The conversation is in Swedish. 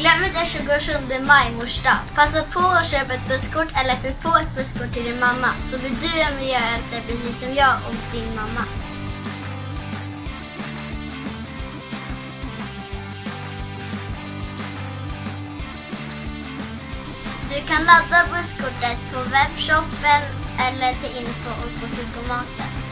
Glöm inte 27 maj morsdag. Passa på att köpa ett busskort eller fyll på ett busskort till din mamma. Så blir du en miljöhjälte precis som jag och din mamma. Du kan ladda busskortet på webbshoppen eller till info och på bankomaten.